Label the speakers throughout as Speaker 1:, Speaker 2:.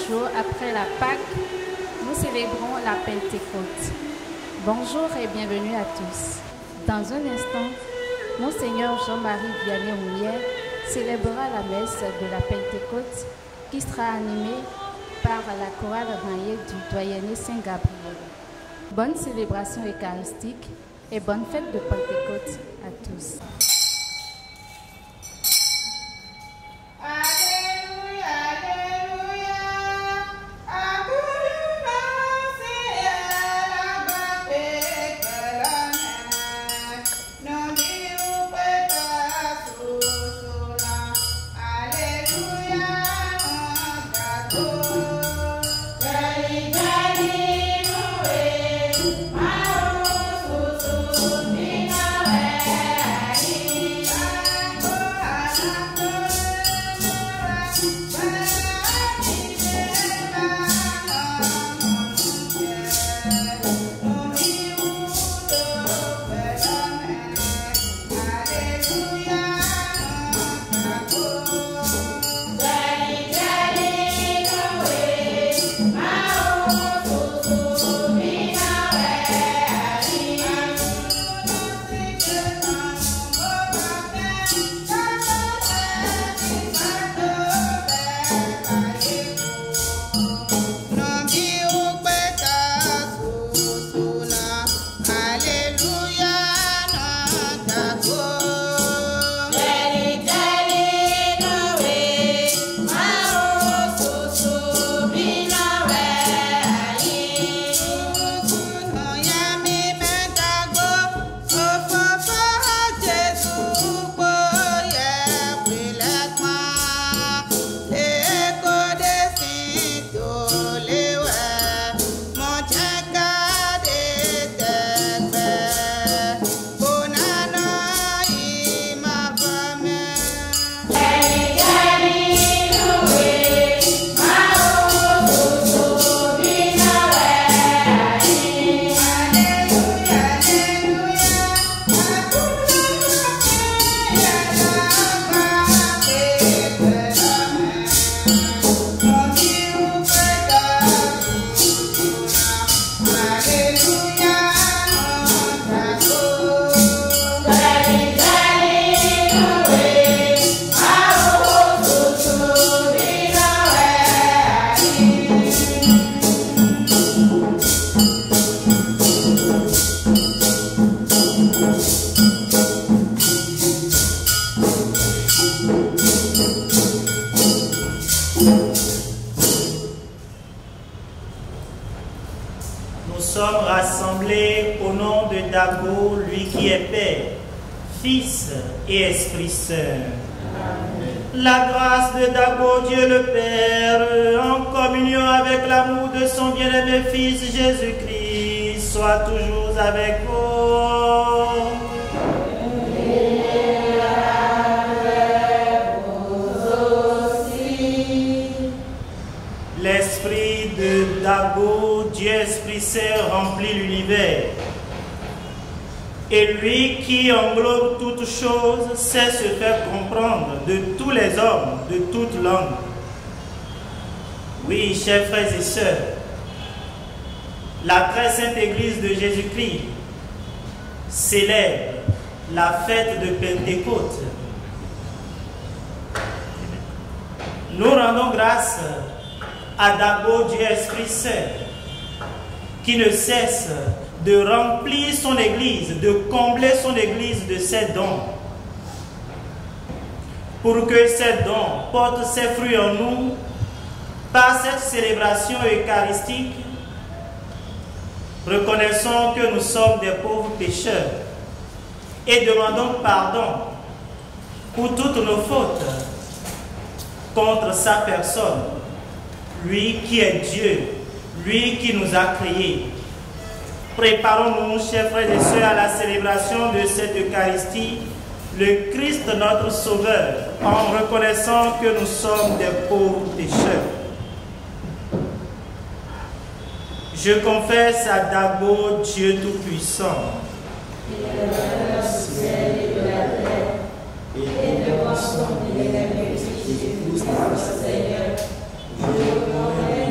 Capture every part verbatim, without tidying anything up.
Speaker 1: jours après la Pâque, nous célébrons la Pentecôte. Bonjour et bienvenue à tous. Dans un instant, Monseigneur Jean-Marie Vianney-Roulière célébrera la messe de la Pentecôte qui sera animée par la chorale raillée du doyenné Saint-Gabriel. Bonne célébration eucharistique et bonne fête de Pentecôte à tous.
Speaker 2: Et Esprit Saint. La grâce de Dabo, Dieu le Père, en communion avec l'amour de son bien-aimé Fils Jésus-Christ, soit toujours avec vous.
Speaker 3: Et avec vous aussi.
Speaker 2: L'Esprit de Dabo, Dieu Esprit Saint, remplit l'univers. Et lui qui englobe toutes choses sait se faire comprendre de tous les hommes, de toutes langues. Oui, chers frères et sœurs, la très sainte Église de Jésus-Christ célèbre la fête de Pentecôte. Nous rendons grâce à Dabo, Dieu Esprit Saint, qui ne cesse de remplir son Église, de combler son Église de ses dons, pour que ces dons portent ses fruits en nous par cette célébration eucharistique. Reconnaissons que nous sommes des pauvres pécheurs et demandons pardon pour toutes nos fautes contre sa personne, lui qui est Dieu, lui qui nous a créés. Préparons-nous, chers frères et sœurs, à la célébration de cette Eucharistie, le Christ notre Sauveur, en reconnaissant que nous sommes des pauvres pécheurs. Je confesse à Dabo, Dieu Tout-Puissant,
Speaker 3: qui est le ciel et de la terre, et devant son bien-aimé Jésus-Christ, notre Seigneur, je reconnais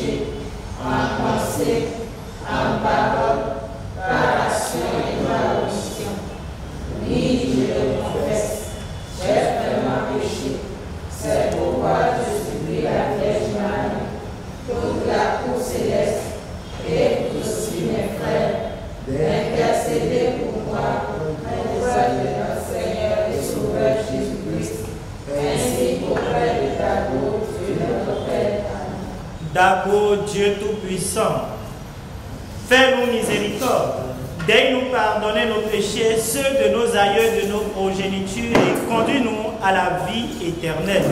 Speaker 3: péché, en pensée, en parole, par action et par omission. Oui, je le confesse, j'ai vraiment péché. C'est pourquoi je supplie la Vierge Marie, toute la cour céleste, et tous aussi mes frères, d'intercéder pour moi, auprès de notre Seigneur et Sauveur Jésus-Christ, ainsi qu'auprès de ta cour, Dieu notre Père.
Speaker 2: D'abord, Dieu Tout-Puissant, fais-nous miséricorde, daigne-nous pardonner nos péchés, ceux de nos aïeux, de nos progénitures, et conduis-nous à la vie éternelle.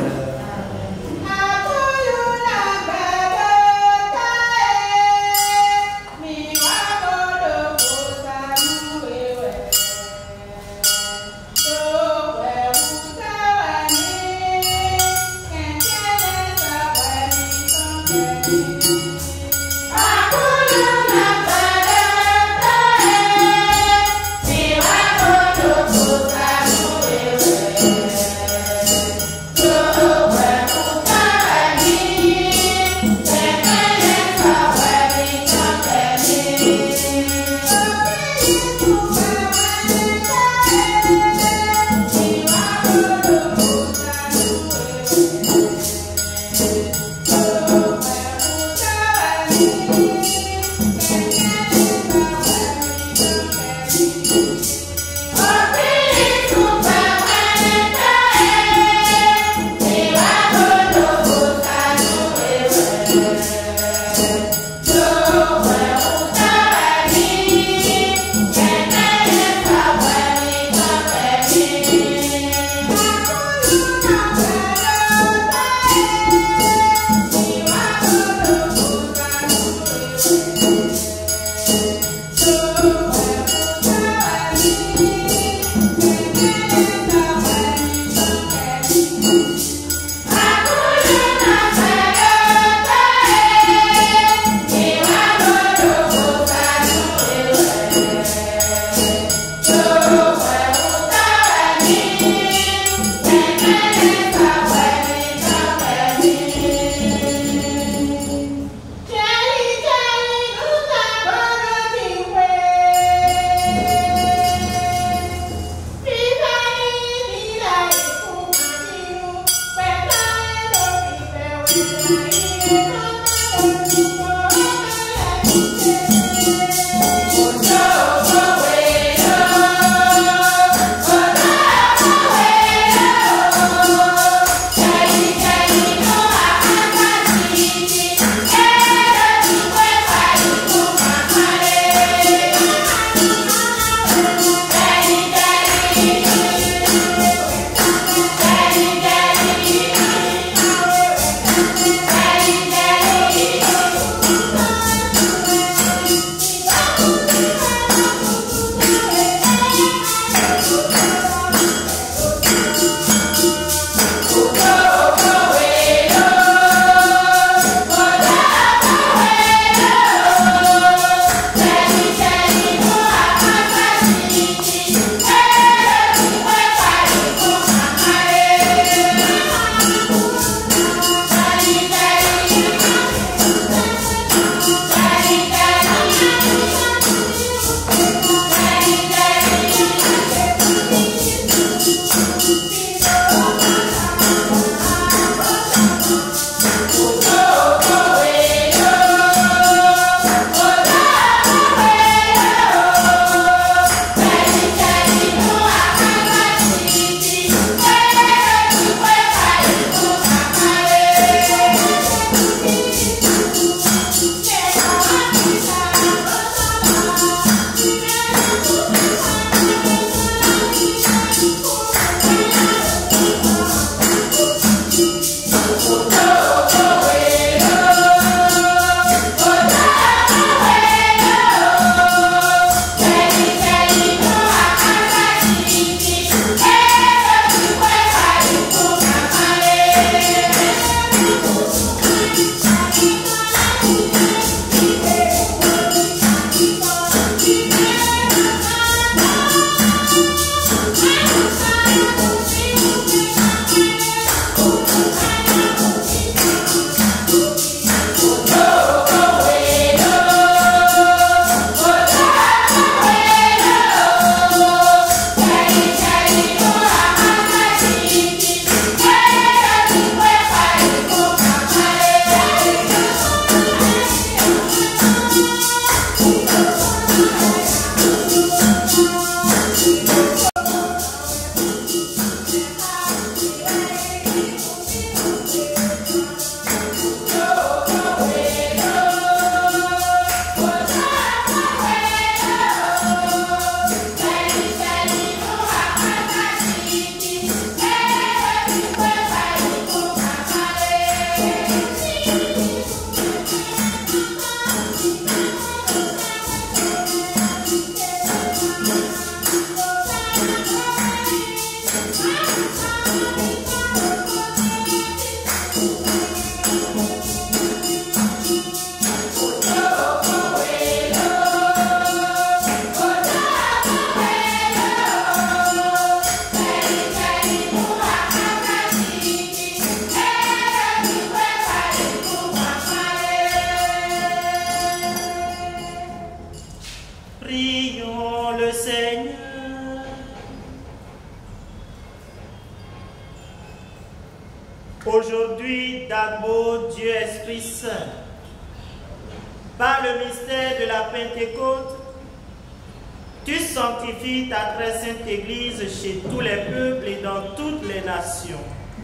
Speaker 2: Dagbo, Dieu Esprit Saint, par le mystère de la Pentecôte, tu sanctifies ta très sainte Église chez tous les peuples et dans toutes les nations.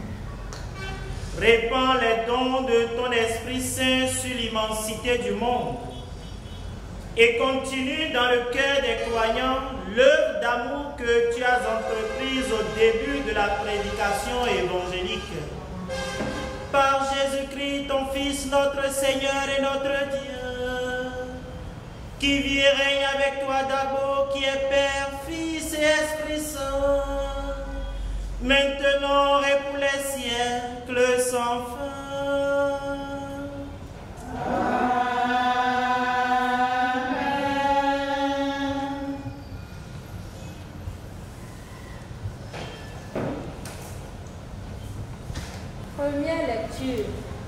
Speaker 2: Répands les dons de ton Esprit Saint sur l'immensité du monde et continue dans le cœur des croyants l'œuvre d'amour que tu as entreprise au début de la prédication évangélique. Par Jésus-Christ, ton Fils, notre Seigneur et notre Dieu, qui vit et règne avec toi d'abord, qui est Père, Fils et Esprit Saint, maintenant et pour les siècles sans fin. Amen.
Speaker 4: Première lecture.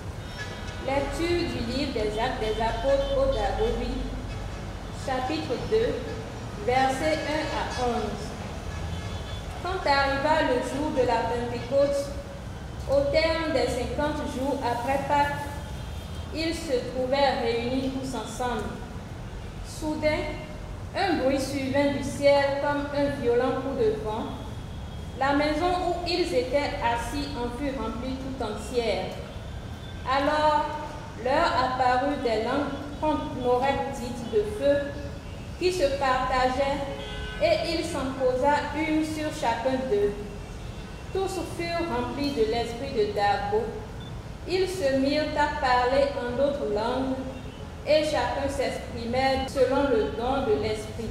Speaker 4: Lecture du livre des Actes des Apôtres au Dagobi, chapitre deux, versets un à onze. Quand arriva le jour de la Pentecôte, au terme des cinquante jours après Pâques, ils se trouvèrent réunis tous ensemble. Soudain, un bruit survint du ciel comme un violent coup de vent. La maison où ils étaient assis en fut remplie tout entière. Alors leur apparut des langues qu'on aurait dites de feu, qui se partageaient, et il s'en posa une sur chacun d'eux. Tous furent remplis de l'esprit de Dagbo. Ils se mirent à parler en d'autres langues, et chacun s'exprimait selon le don de l'esprit.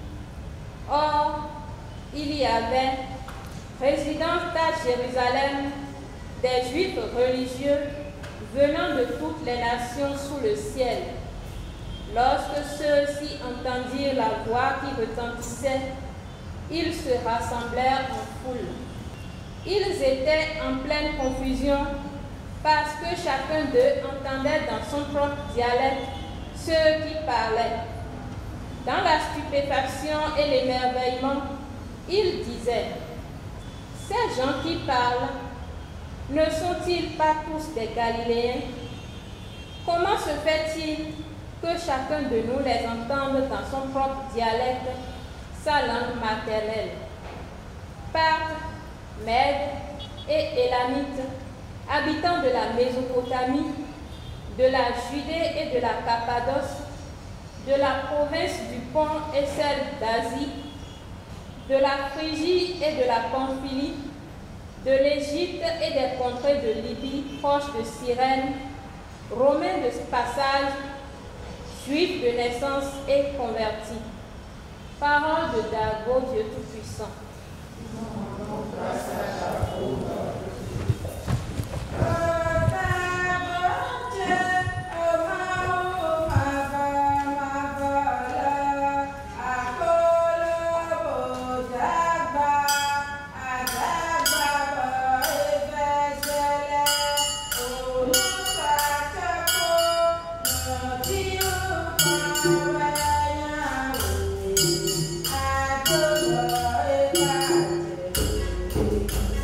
Speaker 4: Or, il y avait, résidant à Jérusalem, des Juifs religieux venant de toutes les nations sous le ciel. Lorsque ceux-ci entendirent la voix qui retentissait, ils se rassemblèrent en foule. Ils étaient en pleine confusion parce que chacun d'eux entendait dans son propre dialecte ceux qui parlaient. Dans la stupéfaction et l'émerveillement, ils disaient: ces gens qui parlent, ne sont-ils pas tous des Galiléens? Comment se fait-il que chacun de nous les entende dans son propre dialecte, sa langue maternelle? Parthes, Mèdes et Élamites, habitants de la Mésopotamie, de la Judée et de la Cappadoce, de la province du Pont et celle d'Asie, de la Phrygie et de la Pamphylie, de l'Égypte et des contrées de Libye proches de Cyrène, Romains de passage, Juifs de naissance et convertis. Parole de Dagbo, Dieu Tout-Puissant.
Speaker 3: Thank you.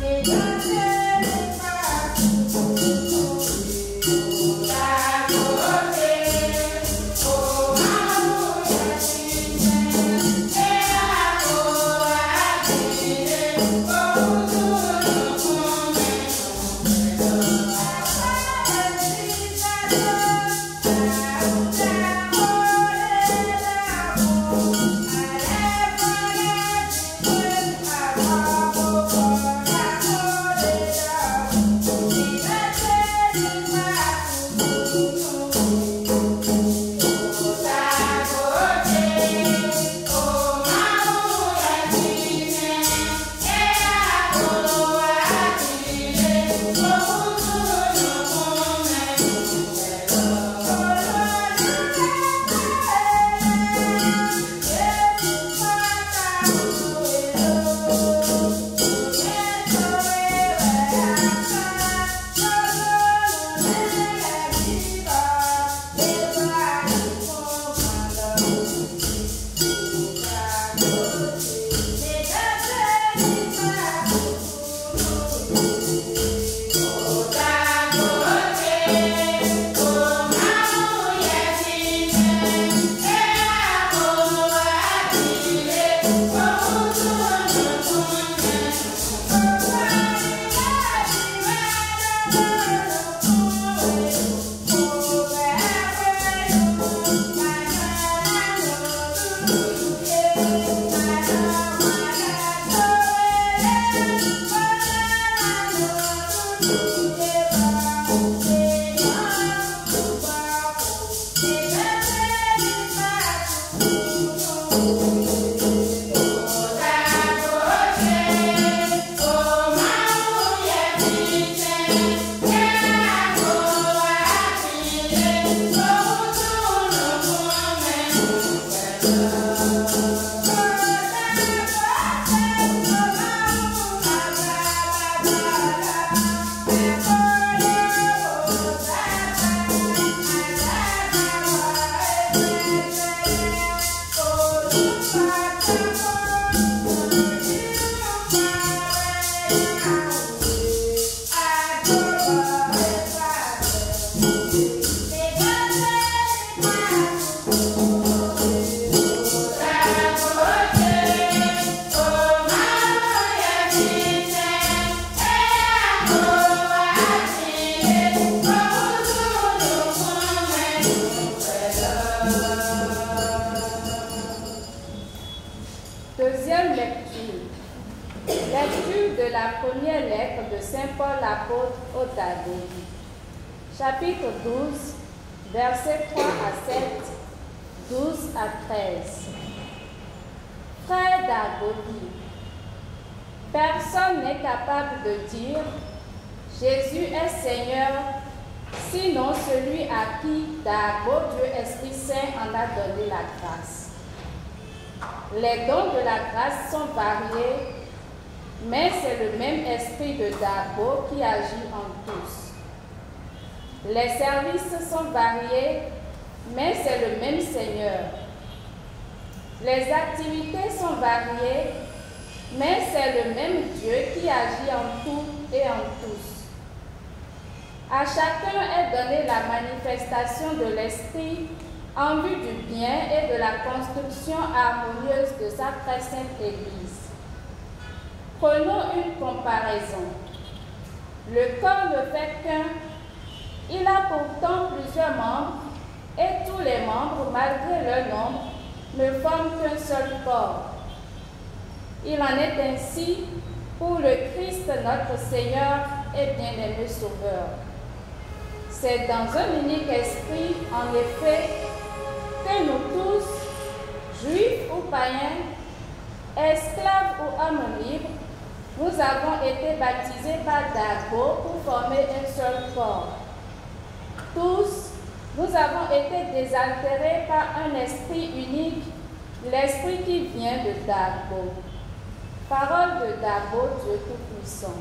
Speaker 1: de la première lettre de Saint Paul l'apôtre aux Dagobi. Chapitre douze, versets trois à sept, douze à treize. Frères Dagobi, personne n'est capable de dire « Jésus est Seigneur » sinon celui à qui Dago, Dieu Esprit Saint, en a donné la grâce. Les dons de la grâce sont variés, mais c'est le même esprit de Dago qui agit en tous. Les services sont variés, mais c'est le même Seigneur. Les activités sont variées, mais c'est le même Dieu qui agit en tout et en tous. À chacun est donnée la manifestation de l'Esprit en vue du bien et de la construction harmonieuse de sa très sainte Église. Prenons une comparaison. Le corps ne fait qu'un, il a pourtant plusieurs membres, et tous les membres, malgré leur nombre, ne forment qu'un seul corps. Il en est ainsi pour le Christ notre Seigneur et bien-aimé Sauveur. C'est dans un unique esprit, en effet, que nous tous, juifs ou païens, esclaves ou hommes libres, nous avons été baptisés par Dago pour former un seul corps. Tous, nous avons été désaltérés par un esprit unique, l'esprit qui vient de Dago. Parole de Dago, Dieu Tout-Puissant.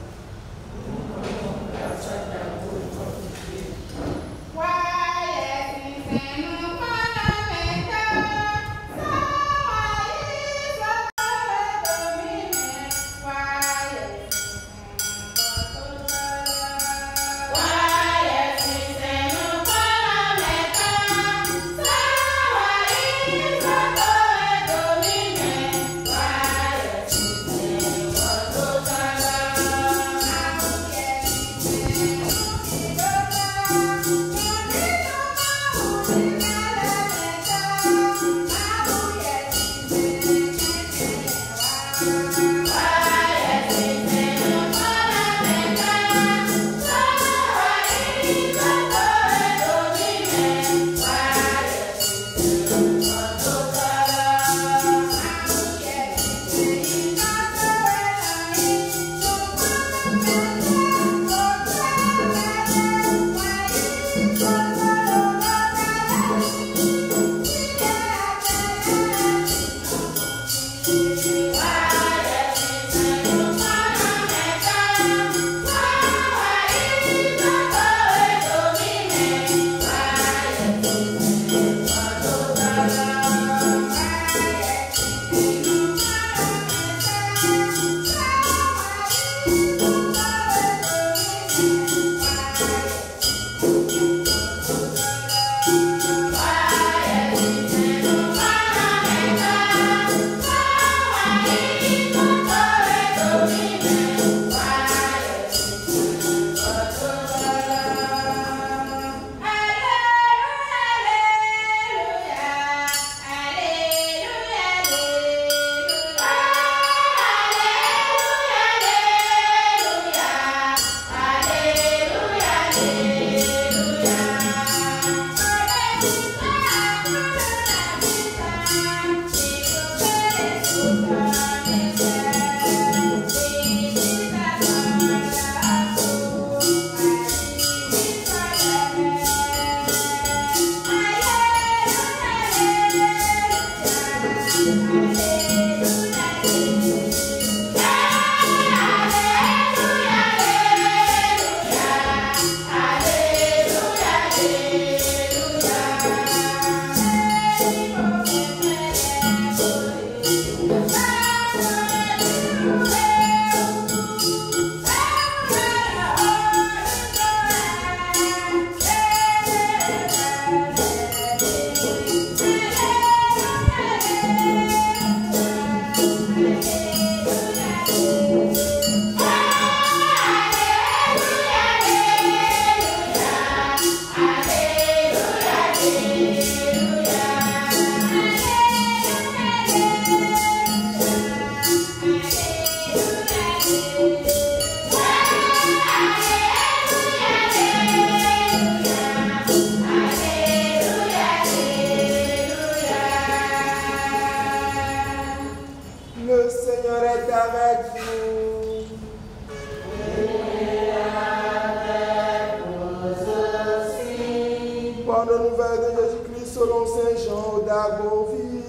Speaker 5: selon saint Jean d'Agovie.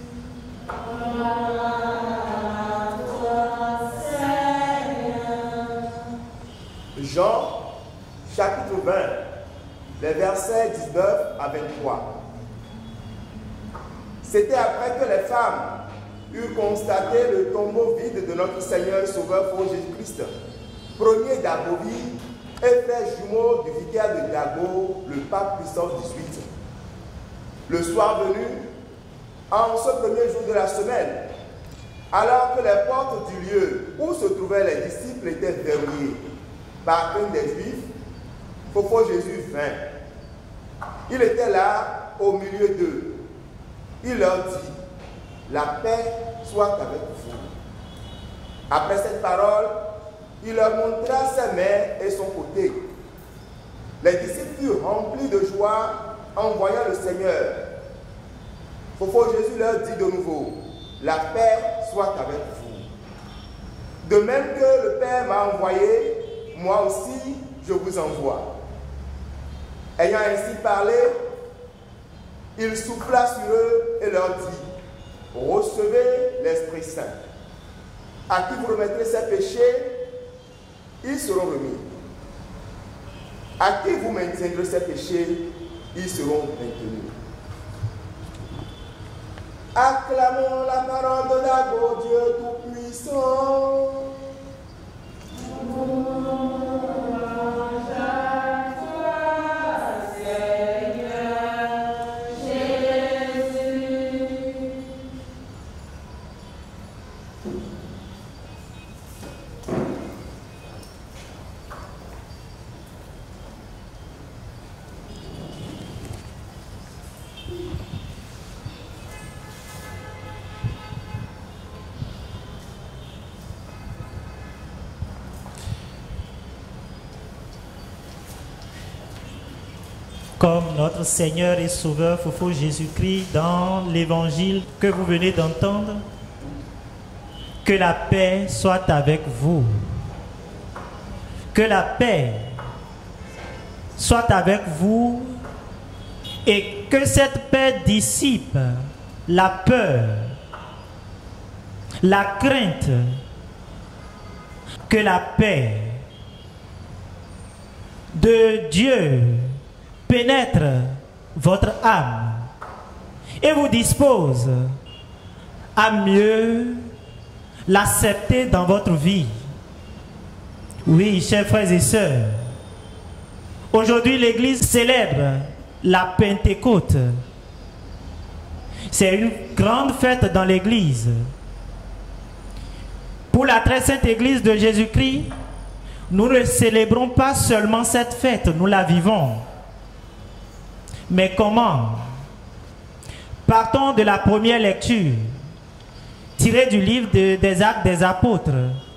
Speaker 5: Jean, chapitre vingt, les versets dix-neuf à vingt-trois. C'était après que les femmes eurent constaté le tombeau vide de notre Seigneur et Sauveur Fort Jésus-Christ, premier d'Agovie et frère jumeau du vicaire de Dago, le pape puissant dix-huit. Le soir venu, en ce premier jour de la semaine, alors que les portes du lieu où se trouvaient les disciples étaient verrouillées par un des Juifs, Fofo Jésus vint. Il était là au milieu d'eux. Il leur dit, la paix soit avec vous. Après cette parole, il leur montra ses mains et son côté. Les disciples furent remplis de joie en voyant le Seigneur. Fofo Jésus leur dit de nouveau, la paix soit avec vous. De même que le Père m'a envoyé, moi aussi je vous envoie. Ayant ainsi parlé, il souffla sur eux et leur dit, recevez l'Esprit Saint. À qui vous remettrez ses péchés, ils seront remis. À qui vous maintiendrez ses péchés, ils seront maintenus. Acclamons la parole de Dago, Dieu Tout-Puissant.
Speaker 2: Comme notre Seigneur et Sauveur Fofo Jésus-Christ dans l'évangile que vous venez d'entendre, que la paix soit avec vous. Que la paix soit avec vous et que cette paix dissipe la peur, la crainte. Que la paix de Dieu pénètre votre âme et vous dispose à mieux l'accepter dans votre vie. Oui, chers frères et sœurs, aujourd'hui l'Église célèbre la Pentecôte. C'est une grande fête dans l'Église. Pour la très sainte Église de Jésus-Christ, nous ne célébrons pas seulement cette fête, nous la vivons. Mais comment? Partons de la première lecture, tirée du livre de, des Actes des Apôtres.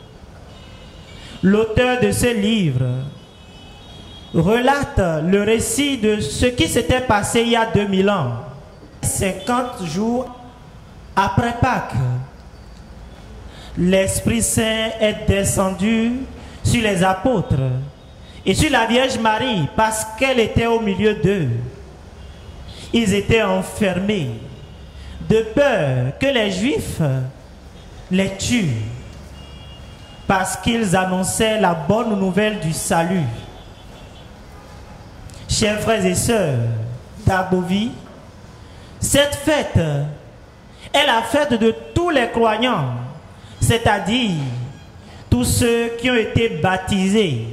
Speaker 2: L'auteur de ce livre relate le récit de ce qui s'était passé il y a deux mille ans, cinquante jours après Pâques. L'Esprit Saint est descendu sur les apôtres et sur la Vierge Marie parce qu'elle était au milieu d'eux. Ils étaient enfermés de peur que les Juifs les tuent parce qu'ils annonçaient la bonne nouvelle du salut. Chers frères et sœurs d'Agovie, cette fête est la fête de tous les croyants, c'est-à-dire tous ceux qui ont été baptisés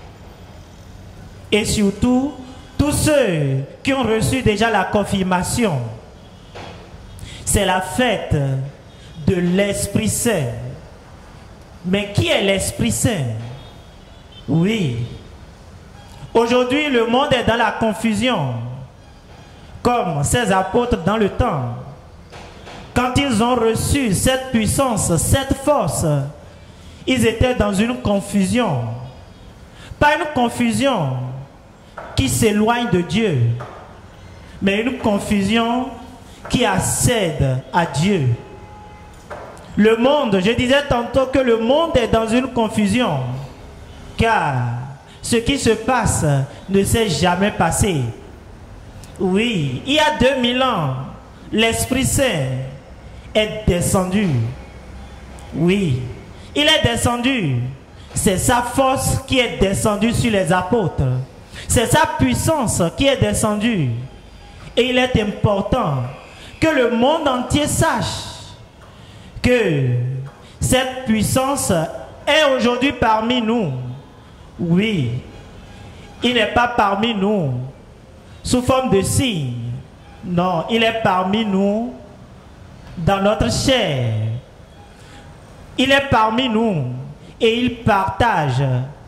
Speaker 2: et surtout tous ceux qui ont reçu déjà la confirmation. C'est la fête de l'Esprit Saint. Mais qui est l'Esprit Saint? Oui. Aujourd'hui, le monde est dans la confusion, comme ces apôtres dans le temps. Quand ils ont reçu cette puissance, cette force, ils étaient dans une confusion. Pas une confusion qui s'éloigne de Dieu, mais une confusion qui accède à Dieu. Le monde, je disais tantôt que le monde est dans une confusion, car ce qui se passe ne s'est jamais passé. Oui, il y a deux mille ans, l'Esprit Saint est descendu. Oui, il est descendu. C'est sa force qui est descendue sur les apôtres. C'est sa puissance qui est descendue. Et il est important que le monde entier sache que cette puissance est aujourd'hui parmi nous. Oui, il n'est pas parmi nous sous forme de signe. Non, il est parmi nous dans notre chair. Il est parmi nous et il partage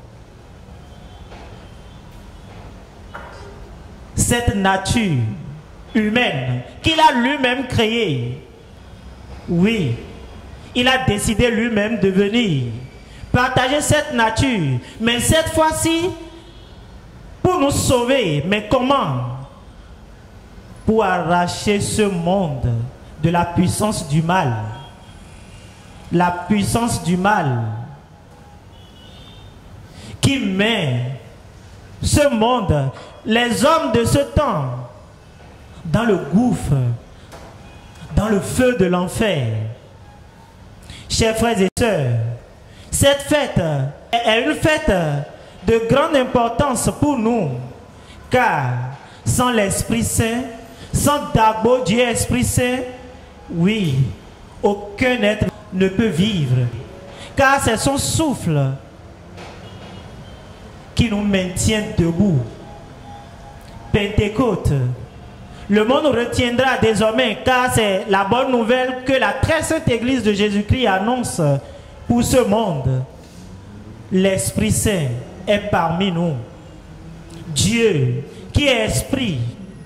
Speaker 2: cette nature humaine qu'il a lui-même créée. Oui, il a décidé lui-même de venir partager cette nature, mais cette fois-ci pour nous sauver. Mais comment? Pour arracher ce monde de la puissance du mal. La puissance du mal qui met ce monde, les hommes de ce temps, dans le gouffre, dans le feu de l'enfer. Chers frères et sœurs, cette fête est une fête de grande importance pour nous, car sans l'Esprit Saint, sans Dagbo, Dieu Esprit Saint, oui, aucun être ne peut vivre, car c'est son souffle qui nous maintient debout. Pentecôte, le monde retiendra désormais, car c'est la bonne nouvelle que la très sainte Église de Jésus-Christ annonce pour ce monde. L'Esprit Saint est parmi nous. Dieu qui est esprit,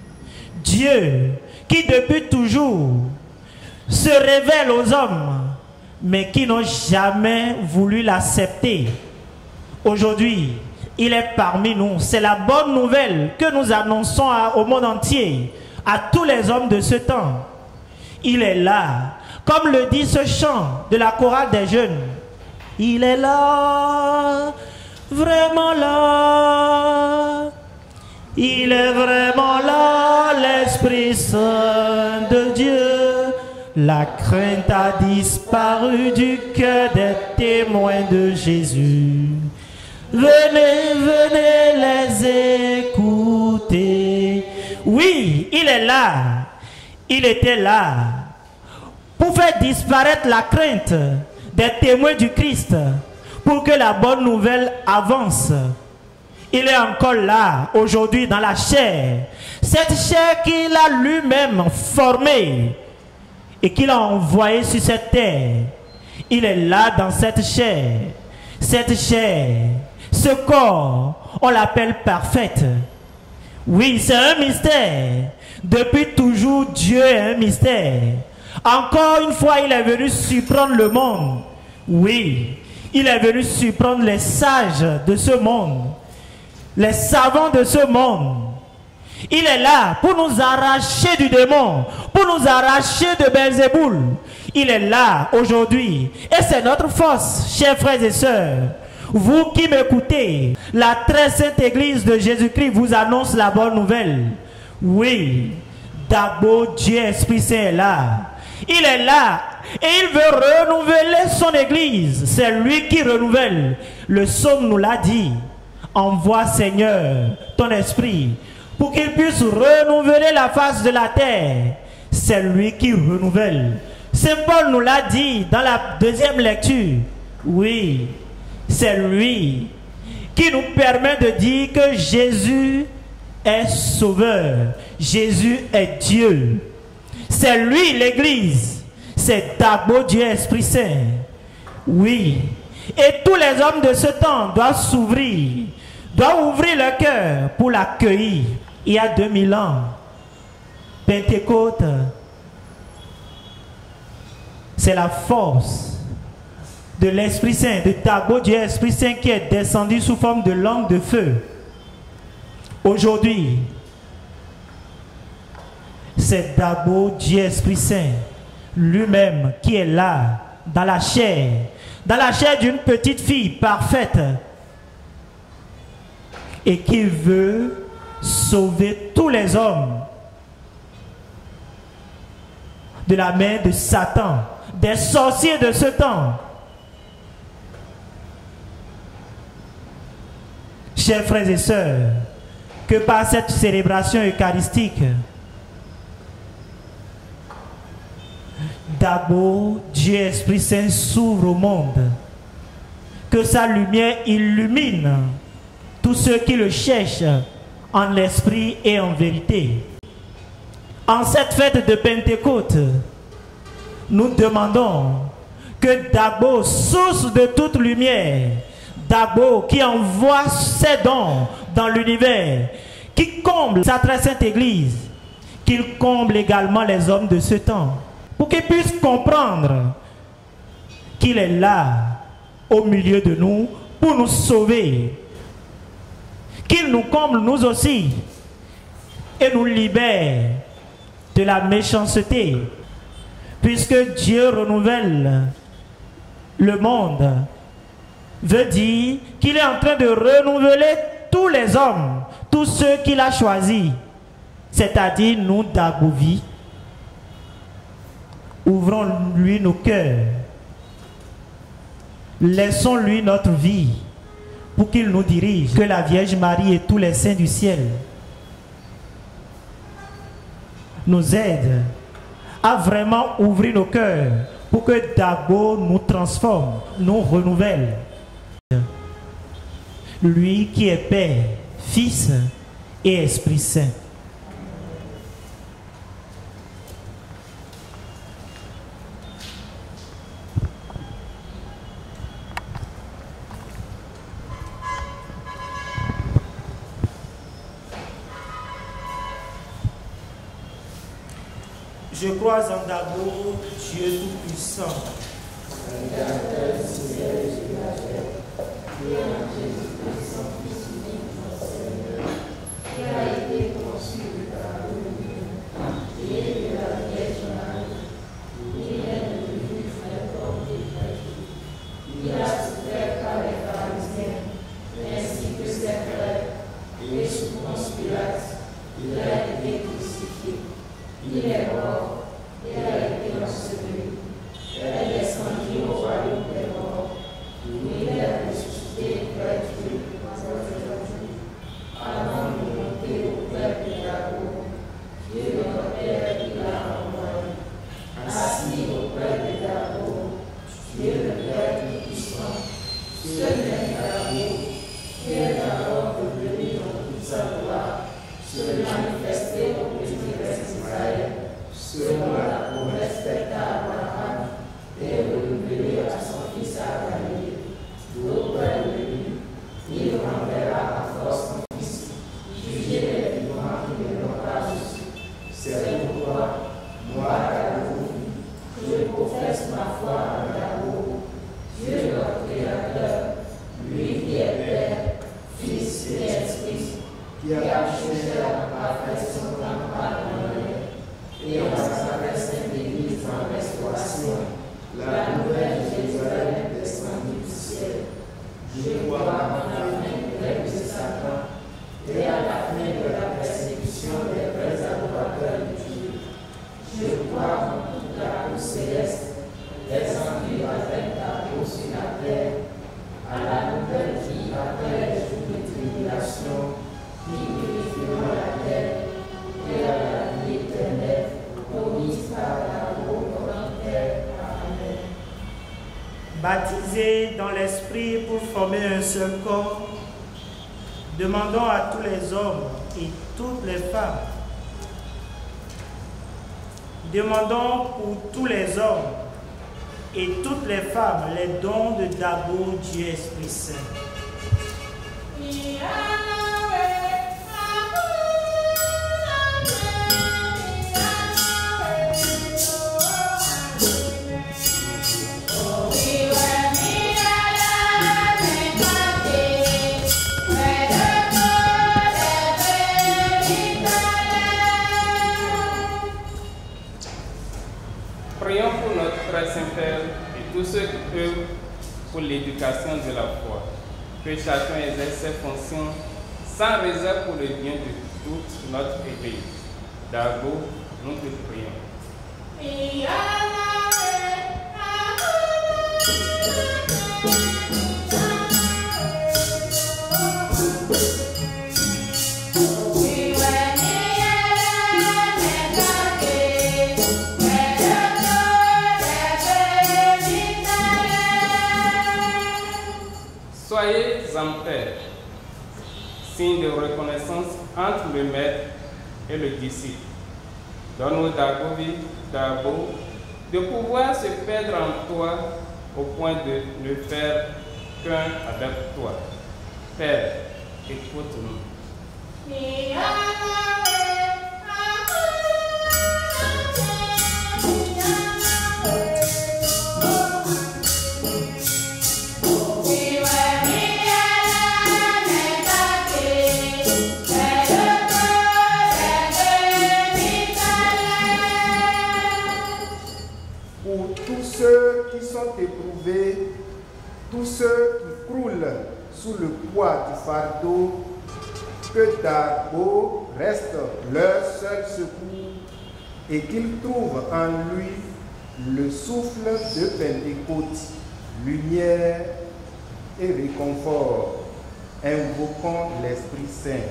Speaker 2: Dieu qui depuis toujours se révèle aux hommes, mais qui n'ont jamais voulu l'accepter. Aujourd'hui, il est parmi nous. C'est la bonne nouvelle que nous annonçons à, au monde entier, à tous les hommes de ce temps. Il est là, comme le dit ce chant de la chorale des jeunes. Il est là, vraiment là. Il est vraiment là, l'Esprit Saint de Dieu. La crainte a disparu du cœur des témoins de Jésus. Venez, venez les écouter. Oui, il est là. Il était là pour faire disparaître la crainte des témoins du Christ, pour que la bonne nouvelle avance. Il est encore là aujourd'hui dans la chair, cette chair qu'il a lui-même formée et qu'il a envoyée sur cette terre. Il est là dans cette chair, cette chair, ce corps, on l'appelle parfaite. Oui, c'est un mystère. Depuis toujours, Dieu est un mystère. Encore une fois, il est venu surprendre le monde. Oui, il est venu surprendre les sages de ce monde, les savants de ce monde. Il est là pour nous arracher du démon, pour nous arracher de Belzéboul. Il est là aujourd'hui et c'est notre force, chers frères et sœurs. Vous qui m'écoutez, la très sainte Église de Jésus-Christ vous annonce la bonne nouvelle. Oui, Dagbo, Dieu Esprit Saint est là. Il est là et il veut renouveler son Église. C'est lui qui renouvelle. Le psaume nous l'a dit. Envoie, Seigneur, ton esprit pour qu'il puisse renouveler la face de la terre. C'est lui qui renouvelle. Saint Paul nous l'a dit dans la deuxième lecture. Oui, c'est lui qui nous permet de dire que Jésus est sauveur. Jésus est Dieu. C'est lui l'Église. C'est Dagbo, Dieu Esprit Saint. Oui. Et tous les hommes de ce temps doivent s'ouvrir, doivent ouvrir leur cœur pour l'accueillir. Il y a deux mille ans, Pentecôte, c'est la force de l'Esprit Saint, de Dagbo, Dieu Esprit Saint qui est descendu sous forme de langue de feu. Aujourd'hui, c'est Dagbo, Dieu Esprit Saint, lui-même qui est là, dans la chair, dans la chair d'une petite fille parfaite, et qui veut sauver tous les hommes de la main de Satan, des sorciers de ce temps. Chers frères et sœurs, que par cette célébration eucharistique, d'abord Dieu Esprit Saint s'ouvre au monde, que sa lumière illumine tous ceux qui le cherchent en l'esprit et en vérité. En cette fête de Pentecôte, nous demandons que d'abord, source de toute lumière, d'abord qui envoie ses dons dans l'univers, qui comble sa très sainte Église, qu'il comble également les hommes de ce temps, pour qu'ils puissent comprendre qu'il est là, au milieu de nous, pour nous sauver, qu'il nous comble nous aussi, et nous libère de la méchanceté, puisque Dieu renouvelle le monde, veut dire qu'il est en train de renouveler tous les hommes, tous ceux qu'il a choisis, c'est-à-dire nous d'Agovi. Ouvrons-lui nos cœurs, laissons-lui notre vie pour qu'il nous dirige, que la Vierge Marie et tous les saints du ciel nous aident à vraiment ouvrir nos cœurs pour que Dago nous transforme, nous renouvelle. Lui qui est Père, Fils et Esprit Saint. Je crois en Dago, Dieu Tout-Puissant.
Speaker 3: Qui a été conçu par lui, et de la Vierge Marie, il est devenu très porté prêtre. Il a souffert par les pharisiens, ainsi que ses frères, et sous Ponce Pilate, il a été crucifié. Il est mort, et a été enseveli. Il est descendu au royaume des morts. Il est ressuscité près de Dieu aujourd'hui, avant de monter au Père de Dago. Dieu notre Père qui l'a envoyé. Assis auprès de Dago, Dieu le Père Tout-Puissant, ce même Dago, qui est d'abord devenu dans toute sa gloire, se manifester au petit d'Israël, selon la promesse faite à Abraham, et renouvelée à son fils Abraham. Auprès de lui, il renverra à force son fils, juger les vivants qui ne l'ont pas reçu. C'est pourquoi, moi, Dago, je professe ma foi en Dago, Dieu notre Créateur, lui qui est Père, Fils et Esprit, qui a jugé la perfection dans la et en sa sainte Église en restauration, la nouvelle Jérusalem descendue du ciel. Je crois en la fin du règne de Satan et à la fin de la persécution des vrais adorateurs de Dieu. Je crois en toute la cour céleste, descendue avec Dago sur la terre, à la nouvelle vie après les jours de tribulation, qui purifieront la terre et à la vie éternelle, promise par Dago notre Père. Amen.
Speaker 2: Baptisés dans l'Esprit pour former un seul corps, demandons à tous les hommes et toutes les femmes, demandons pour tous les hommes et toutes les femmes les dons de Dago, Dieu Esprit Saint.
Speaker 6: Prions pour notre frère Saint-Père et tous ceux qui œuvrent pour l'éducation de la foi. Que chacun exerce ses fonctions sans réserve pour le bien de toute notre Église. Dago, nous te prions. Soyez en paix, signe de reconnaissance entre le maître et le disciple. Donne-nous Dagovi, Dabo, de pouvoir se perdre en toi au point de ne faire qu'un avec toi. Père, écoute-nous.
Speaker 5: Ceux qui sont éprouvés, tous ceux qui croulent sous le poids du fardeau, que Dabo reste leur seul secours et qu'ils trouvent en lui le souffle de Pentecôte, lumière et réconfort. Invoquons l'Esprit Saint.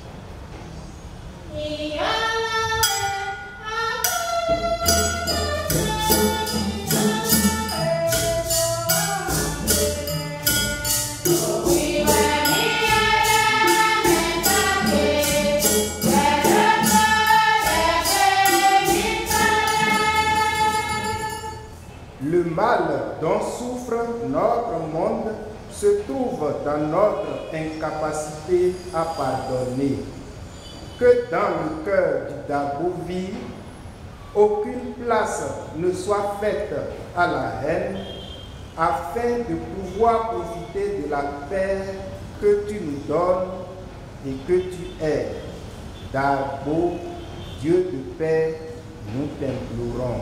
Speaker 5: Le mal dont souffre notre monde se trouve dans notre incapacité à pardonner. Que dans le cœur du Dagovi, aucune place ne soit faite à la haine, afin de pouvoir profiter de la paix que tu nous donnes et que tu es. Dabo, Dieu de paix, nous t'implorons.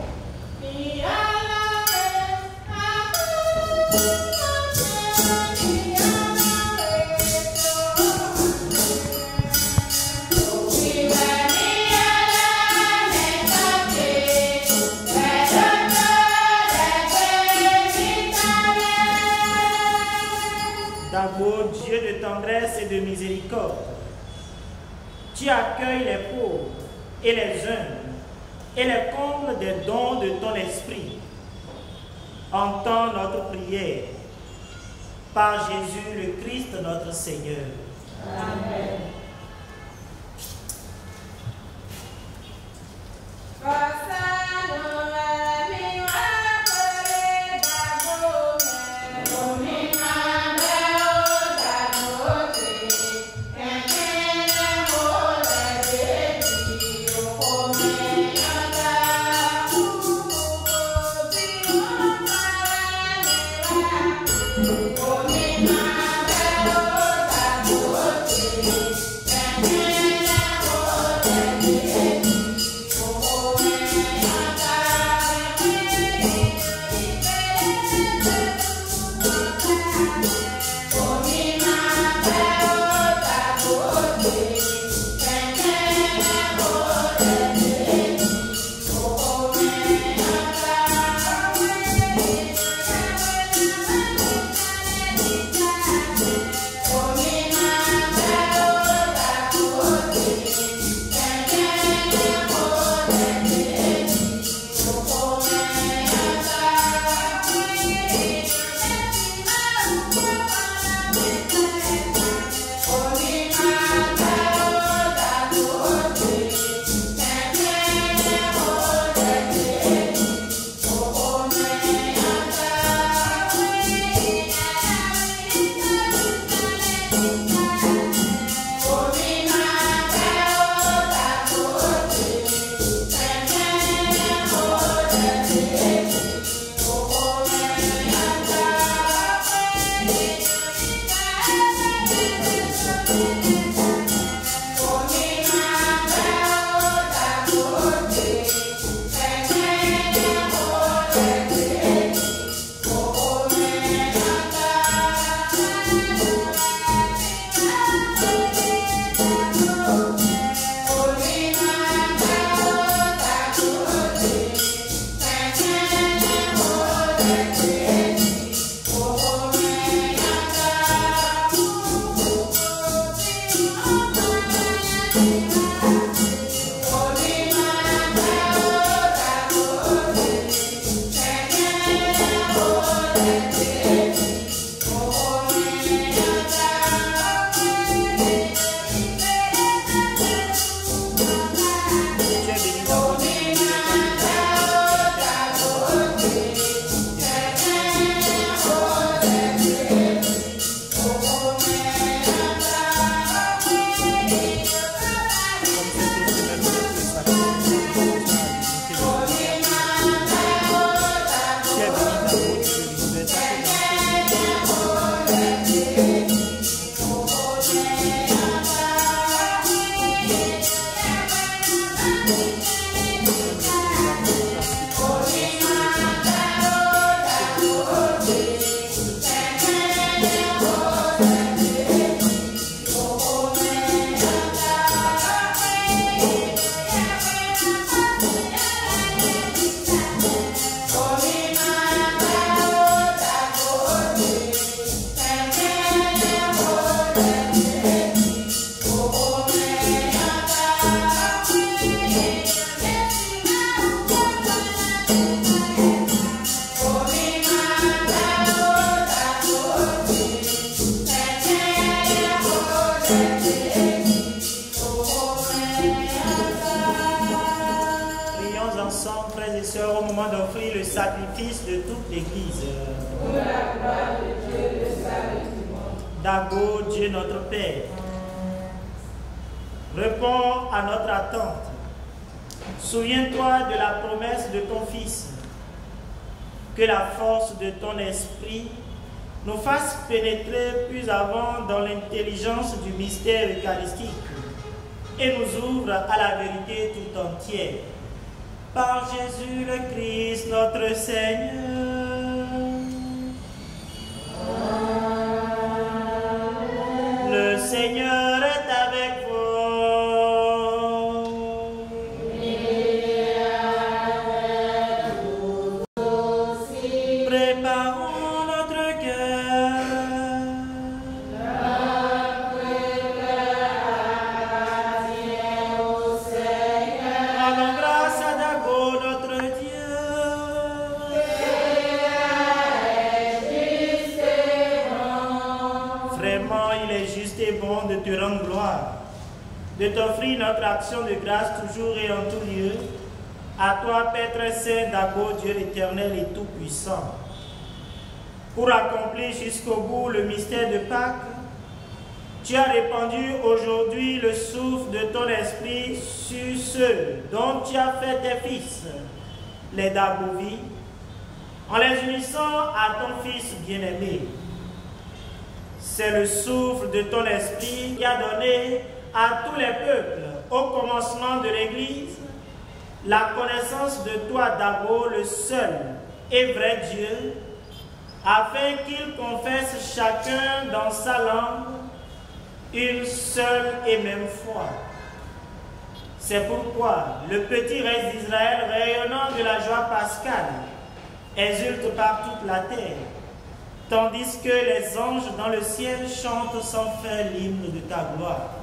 Speaker 2: Dabo, Dieu de tendresse et de miséricorde, tu accueilles les pauvres et les humbles et les combles des dons de ton esprit. Entends notre prière par Jésus le Christ notre Seigneur.
Speaker 3: Amen.
Speaker 7: Thank you.
Speaker 2: ensemble, frères et sœurs, au moment d'offrir le sacrifice de toute l'Église.
Speaker 3: Pour la gloire de Dieu, le salut du monde.
Speaker 2: Dago, Dieu notre Père, réponds à notre attente. Souviens-toi de la promesse de ton Fils, que la force de ton esprit nous fasse pénétrer plus avant dans l'intelligence du mystère eucharistique et nous ouvre à la vérité tout entière. Par Jésus le Christ, notre Seigneur. Le Seigneur est avec vous. De t'offrir notre action de grâce toujours et en tout lieu, à toi, Père très saint, Dago, Dieu l'Éternel et Tout-Puissant, pour accomplir jusqu'au bout le mystère de Pâques, tu as répandu aujourd'hui le souffle de ton esprit sur ceux dont tu as fait tes fils, les Dagovi, en les unissant à ton Fils bien-aimé. C'est le souffle de ton esprit qui a donné à tous les peuples, au commencement de l'Église, la connaissance de toi, Dago, le seul et vrai Dieu, afin qu'ils confessent chacun dans sa langue une seule et même foi. C'est pourquoi le petit reste d'Israël, rayonnant de la joie pascale, exulte par toute la terre, tandis que les anges dans le ciel chantent sans fin l'hymne de ta gloire.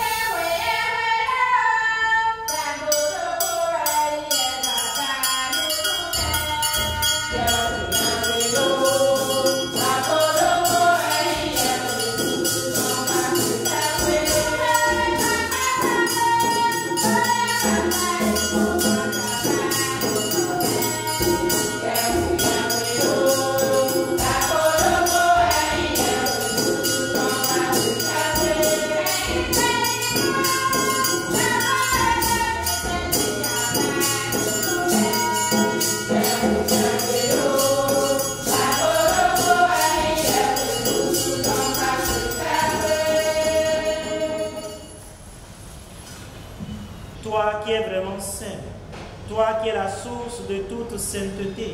Speaker 2: Toi qui es vraiment saint, toi qui es la source de toute sainteté,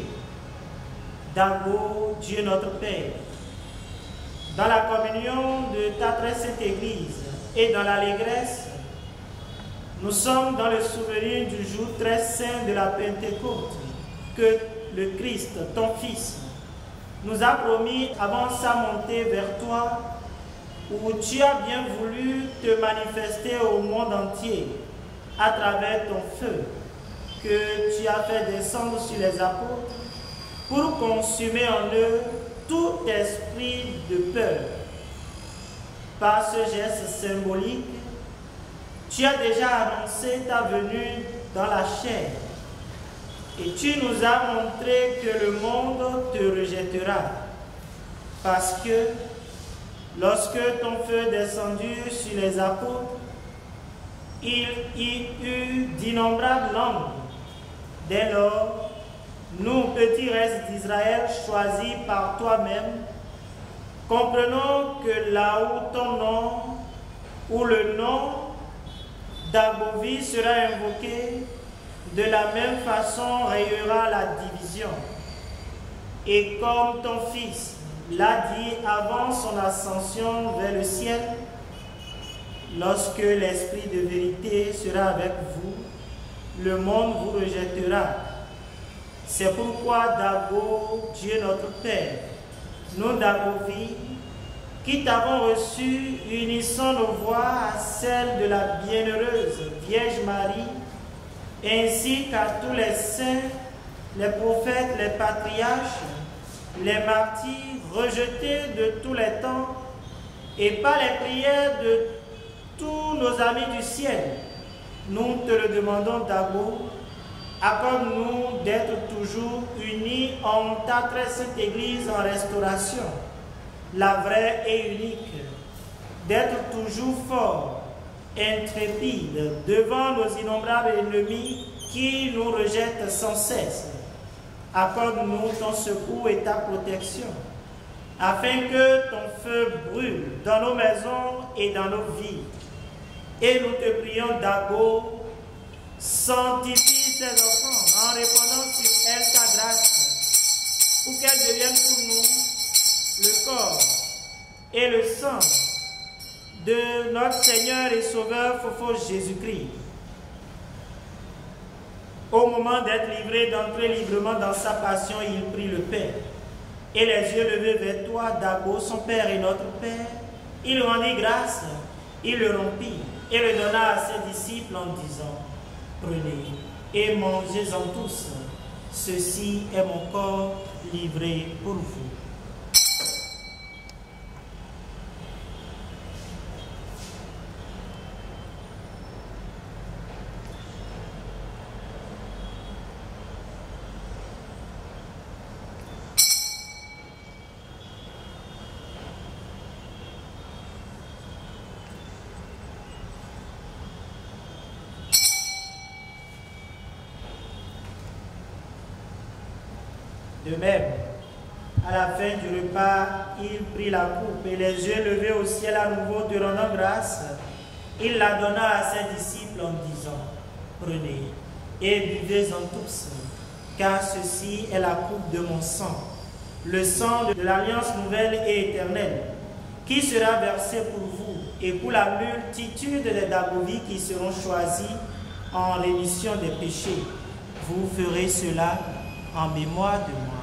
Speaker 2: Dago, Dieu notre Père, dans la communion de ta très sainte Église et dans l'allégresse, nous sommes dans le souvenir du jour très saint de la Pentecôte que le Christ, ton Fils, nous a promis avant sa montée vers toi, où tu as bien voulu te manifester au monde entier à travers ton feu que tu as fait descendre sur les apôtres pour consumer en eux tout esprit de peur. Par ce geste symbolique, tu as déjà annoncé ta venue dans la chair et tu nous as montré que le monde te rejettera parce que lorsque ton feu descendu sur les apôtres, il y eut d'innombrables langues. Dès lors, nous, petits restes d'Israël choisis par toi-même, comprenons que là où ton nom ou le nom d'Agovi sera invoqué, de la même façon rayera la division. Et comme ton Fils l'a dit avant son ascension vers le ciel, lorsque l'Esprit de vérité sera avec vous, le monde vous rejettera. C'est pourquoi Dago, Dieu notre Père, nous Dagovi, qui t'avons reçu, unissons nos voix à celles de la bienheureuse Vierge Marie, ainsi qu'à tous les saints, les prophètes, les patriarches, les martyrs rejetés de tous les temps, et par les prières de tous nos amis du ciel, nous te le demandons d'abord, Accorde-nous d'être toujours unis en ta très sainte Église en restauration, la vraie et unique, d'être toujours forts, intrépides devant nos innombrables ennemis qui nous rejettent sans cesse. Accorde-nous ton secours et ta protection, afin que ton feu brûle dans nos maisons et dans nos vies. Et nous te prions d'abord, sanctifie tes enfants en répandant sur elles ta grâce, pour qu'elles deviennent pour nous le corps et le sang de notre Seigneur et Sauveur Fofo Jésus-Christ. Au moment d'être livré, d'entrer librement dans sa passion, il prit le pain. Et les yeux levés vers toi, d'abord son Père et notre Père, il rendit grâce, il le rompit et le donna à ses disciples en disant, prenez et mangez-en tous, ceci est mon corps livré pour vous. De même, à la fin du repas, il prit la coupe et les yeux levés au ciel à nouveau te rendant grâce, il la donna à ses disciples en disant, prenez et buvez-en tous, car ceci est la coupe de mon sang, le sang de l'alliance nouvelle et éternelle, qui sera versé pour vous et pour la multitude des Dagovis qui seront choisis en rémission des péchés. Vous ferez cela en mémoire de moi.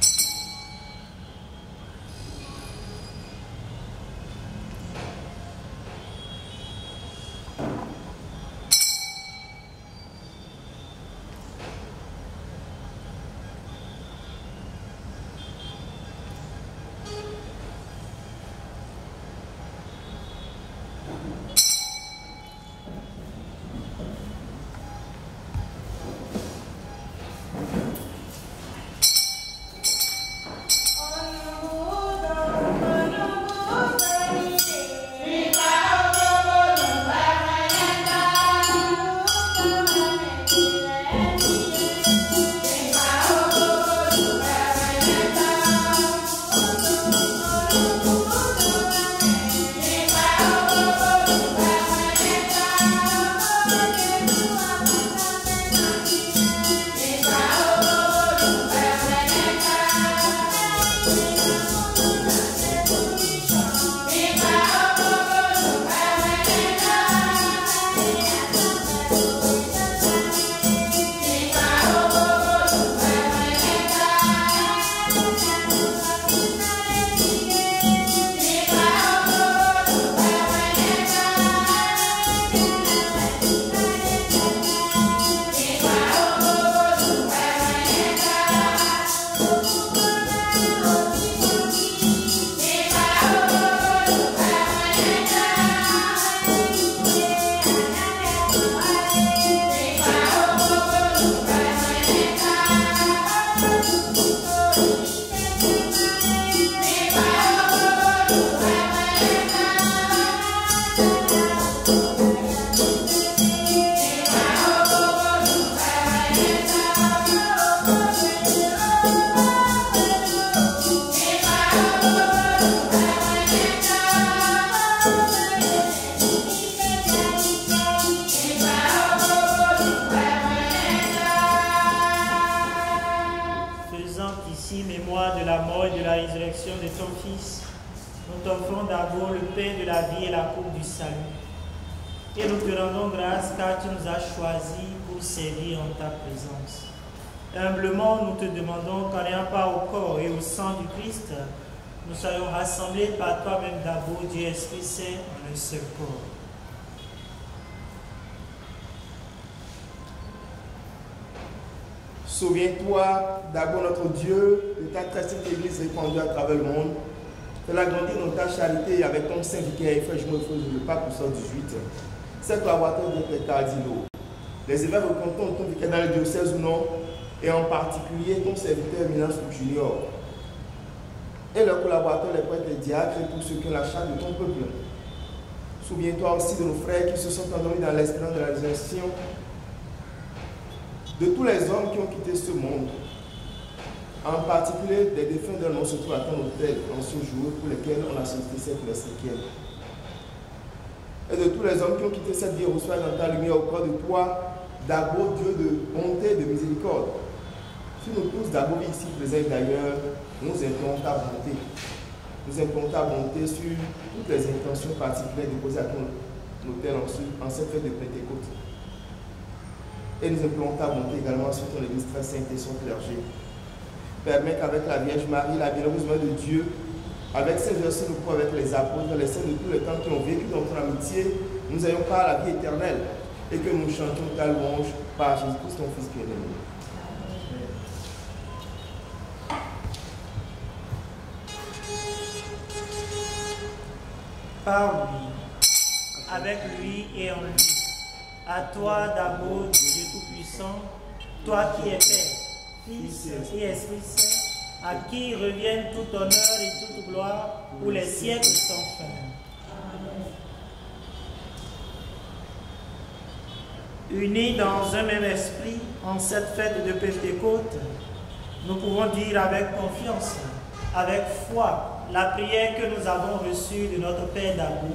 Speaker 2: De ton Fils, nous t'offrons d'abord le pain de la vie et la coupe du salut. Et nous te rendons grâce car tu nous as choisis pour servir en ta présence. Humblement, nous te demandons qu'en ayant part au corps et au sang du Christ, nous soyons rassemblés par toi-même d'abord, Dieu Esprit Saint, en un seul corps.
Speaker 5: Souviens-toi d'abord, notre Dieu, de ta très sainte Église répandue à travers le monde. Fais-la grandir dans ta charité avec ton saint vicaire et frère jumeau et frère du pape pour cent dix-huit. C'est collaborateur de tes cardinaux. les évêques reconnaissent ton vicaire dans le diocèse ou non, et en particulier ton serviteur Milan Junior, et leurs collaborateurs, les prêtres, les diacres et tous ceux qui ont la charge de ton peuple. Souviens-toi aussi de nos frères qui se sont endormis dans l'espérance de la résurrection, de tous les hommes qui ont quitté ce monde, en particulier des défunts de nos secours à ton hôtel en ce jour pour lesquels on a sollicité cette cinquième. Et de tous les hommes qui ont quitté cette vie, reçois dans ta lumière auprès de toi, Dagbo, Dieu de bonté et de miséricorde. Sur nous tous, Dagbo ici présents d'ailleurs, nous implorons ta bonté. Nous implorons ta bonté sur toutes les intentions particulières déposées à ton hôtel en, en cette fête de Pentecôte. Et nous implorons ta bonté également sur ton Église très sainte et son clergé. Permets qu'avec la Vierge Marie, la bienheureuse Mère de Dieu, avec ses versets nous croix, avec les apôtres, les saints de tous les temps qui ont vécu dans ton amitié, nous ayons part à la vie éternelle et que nous chantions ta louange par Jésus-Christ, ton Fils bien-aimé.
Speaker 2: Par lui, avec lui et en lui. À toi, d'abord, Dieu Tout-Puissant, toi qui es Père, Fils et Esprit Saint, à qui reviennent tout honneur et toute gloire pour les siècles sans fin. Unis dans un même esprit, en cette fête de Pentecôte, nous pouvons dire avec confiance, avec foi, la prière que nous avons reçue de notre Père Dagbo.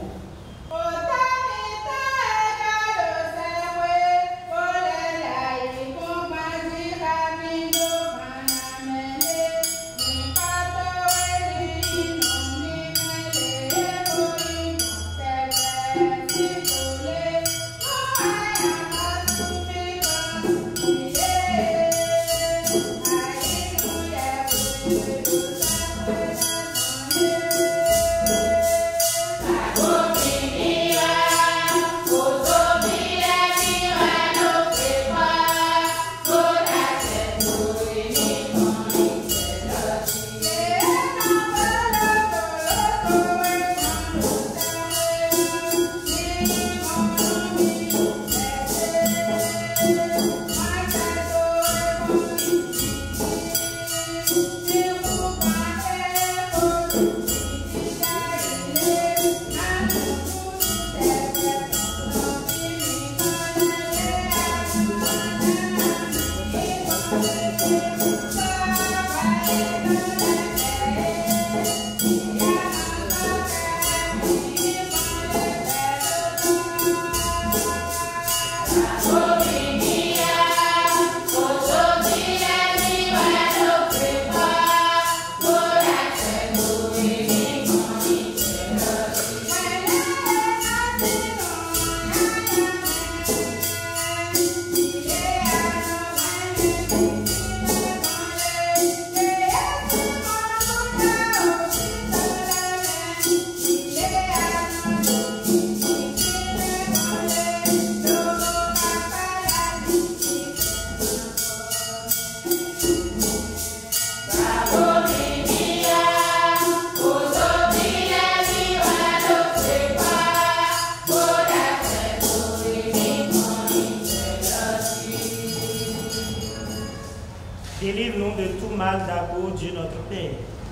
Speaker 2: Délivre-nous de tout mal, Dagbo, Dieu notre Père.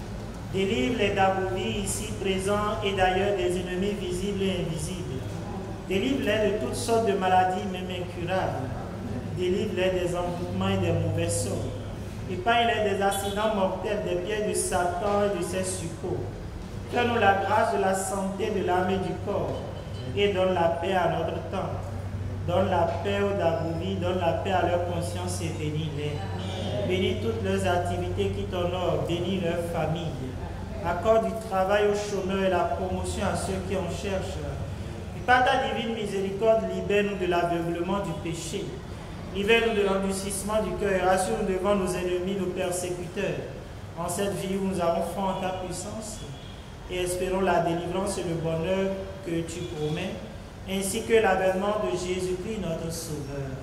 Speaker 2: Délivre les Dagbovis ici présents et d'ailleurs des ennemis visibles et invisibles. Délivre-les de toutes sortes de maladies, même incurables. Délivre-les des envoûtements et des mauvais sorts. Épargne-les des accidents mortels, des pièges de Satan et de ses suppôts. Fais-nous la grâce de la santé de l'âme et du corps. Et donne la paix à notre temps. Donne la paix aux Dagbovis, donne la paix à leur conscience et bénis-les. Bénis toutes leurs activités qui t'honorent, bénis leurs familles. Accorde du travail aux chômeurs et la promotion à ceux qui en cherchent. Et par ta divine miséricorde, libère-nous de l'aveuglement du péché. Libère-nous de l'endurcissement du cœur. Rassure-nous devant nos ennemis, nos persécuteurs. En cette vie où nous avons foi en ta puissance, et espérons la délivrance et le bonheur que tu promets, ainsi que l'avènement de Jésus-Christ, notre Sauveur.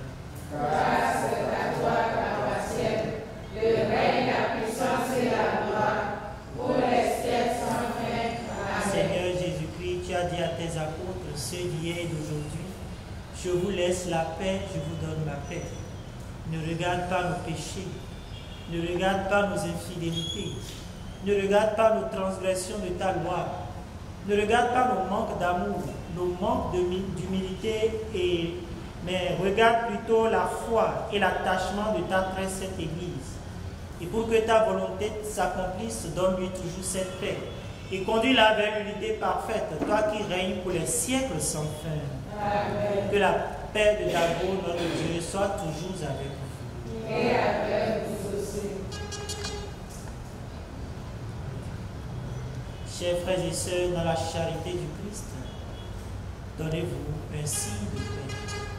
Speaker 3: Grâce à toi, paroissienne, le règne, la puissance et la gloire, pour les siècles sans fin. Amen.
Speaker 2: Seigneur Jésus-Christ, tu as dit à tes apôtres, ceux d'hier et d'aujourd'hui, je vous laisse laisse la paix, je vous donne ma paix. Ne regarde pas nos péchés, ne regarde pas nos infidélités, ne regarde pas nos transgressions de ta loi, ne regarde pas nos manques d'amour, nos manques d'humilité, et, mais regarde plutôt la foi et l'attachement de ta très sainte Église. Et pour que ta volonté s'accomplisse, donne-lui toujours cette paix. Et conduis-la vers l'unité parfaite, toi qui règnes pour les siècles sans fin. Amen. Que la paix de Dago, notre Dieu, soit toujours avec vous.
Speaker 3: Et avec vous aussi.
Speaker 2: Chers frères et sœurs, dans la charité du Christ, donnez-vous un signe de paix.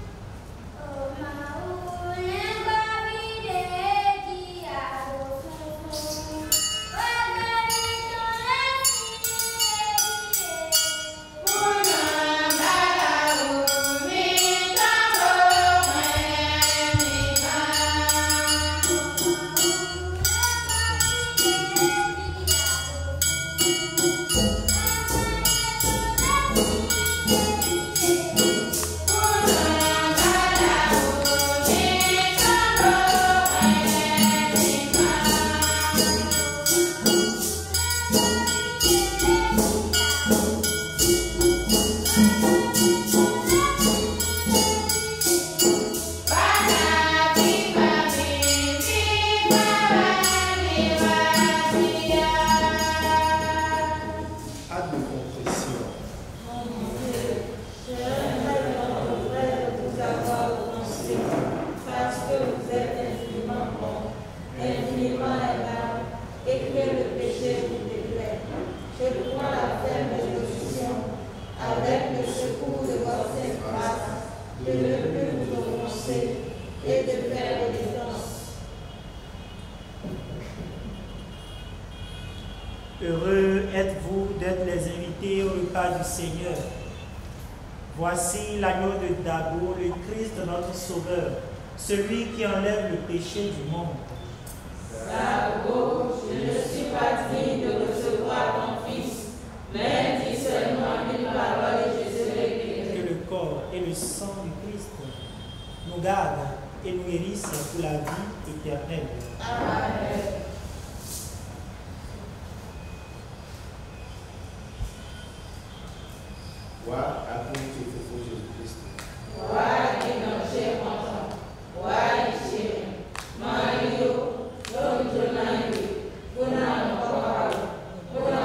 Speaker 2: Heureux êtes-vous d'être les invités au repas du Seigneur. Voici l'agneau de Dago, le Christ notre Sauveur, celui qui enlève le péché du monde.
Speaker 3: Dago, je ne suis pas digne de recevoir ton Fils, mais dis seulement une parole et je serai guéri.
Speaker 2: Que le corps et le sang du Christ nous gardent et nous guérissent pour la vie éternelle.
Speaker 3: Amen.
Speaker 5: Gloire à ton Fils Jésus-Christ.
Speaker 3: Gloire et non cher content. Gloire et cher. Mario, l'homme de l'année. Bonne parole. Bonne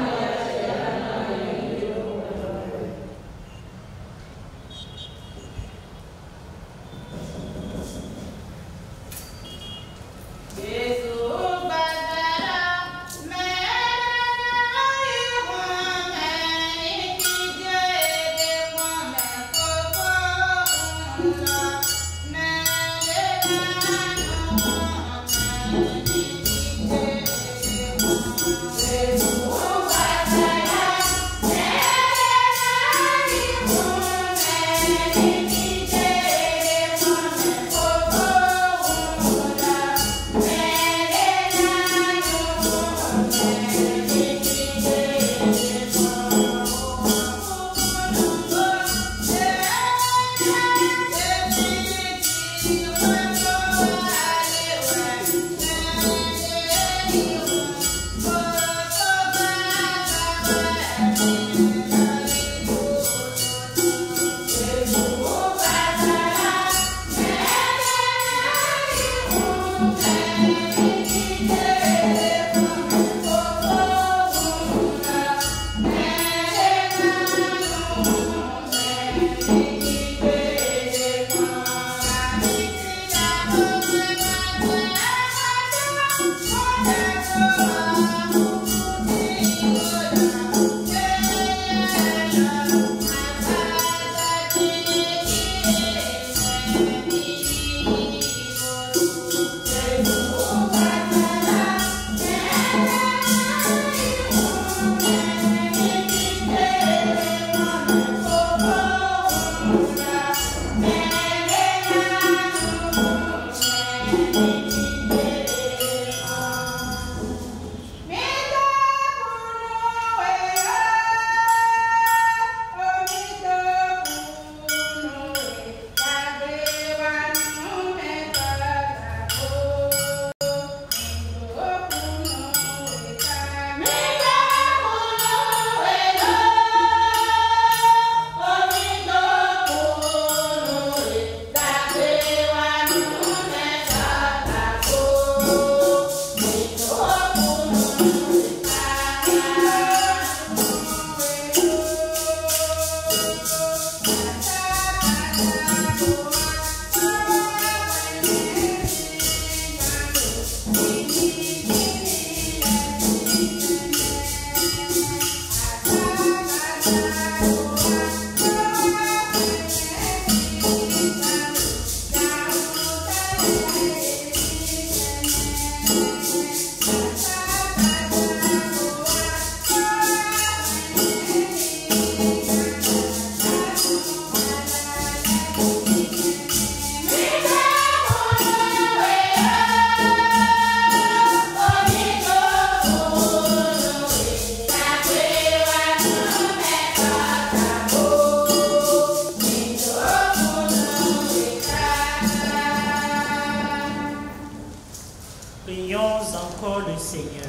Speaker 2: encore le Seigneur.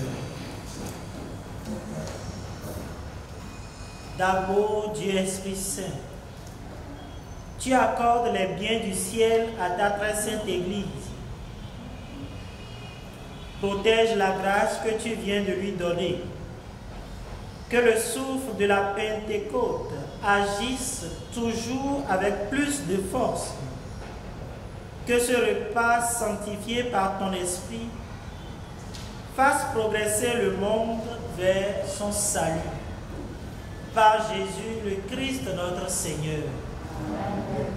Speaker 2: D'abord, Dieu Esprit Saint, tu accordes les biens du ciel à ta très sainte Église. Protège la grâce que tu viens de lui donner. Que le souffle de la Pentecôte agisse toujours avec plus de force. Que ce repas sanctifié par ton esprit fasse progresser le monde vers son salut. Par Jésus le Christ notre Seigneur. Amen.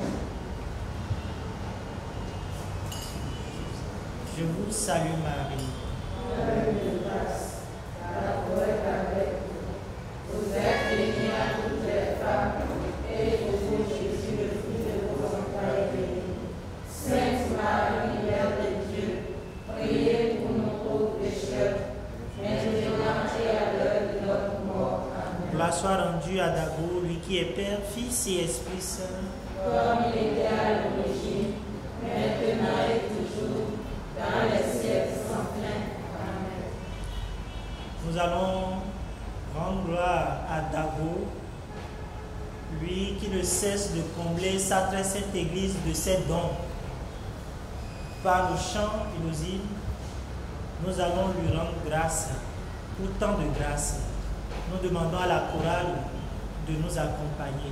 Speaker 2: Je vous salue Marie. Pleine de grâce, la Lord est avec vous. Vous êtes bénie à toutes les femmes, et vous, Jésus, le fruit de vos entrailles, est béni. Sainte Marie, Mère de Dieu, priez pour nous pauvres pécheurs, maintenant et à l'heure de notre mort. Amen. Gloire soit rendue à Dago, lui qui est Père, Fils et Esprit Saint. Comme il était à l'origine, maintenant et toujours, dans les siècles sans fin. Amen. Nous allons rendre gloire à Dago, lui qui ne cesse de combler sa très sainte Église de ses dons. Par nos chants et nos hymnes, nous allons lui rendre grâce pour tant de grâce. Nous demandons à la chorale de nous accompagner.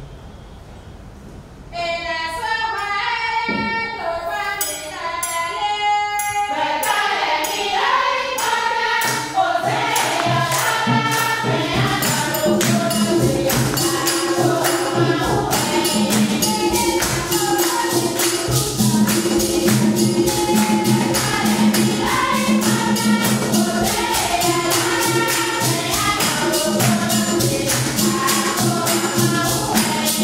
Speaker 2: Et la
Speaker 3: Thank you.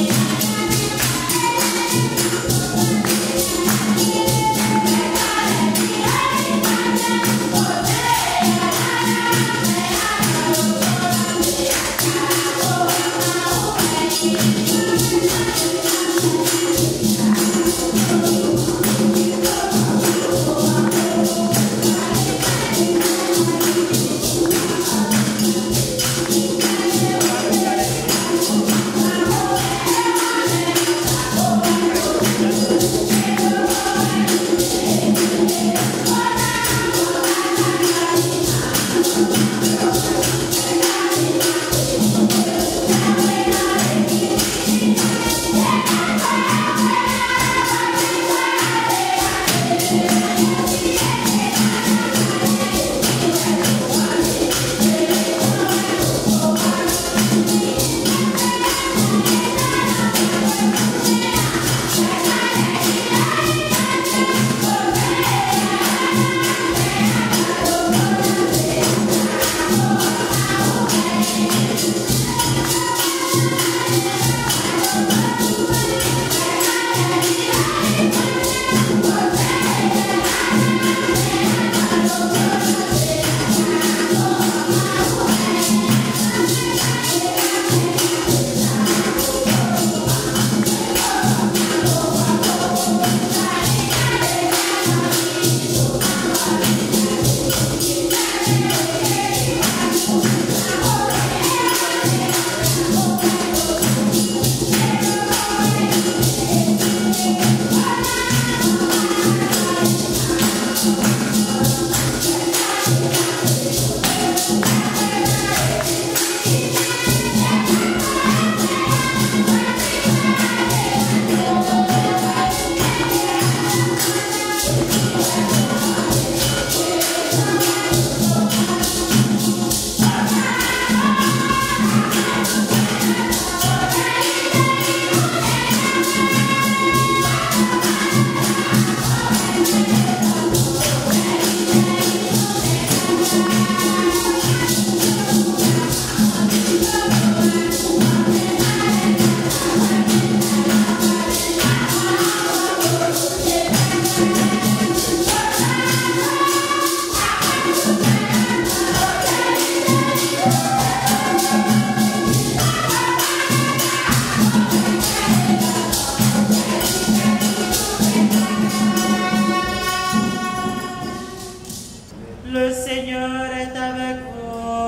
Speaker 2: Seigneur est avec vous.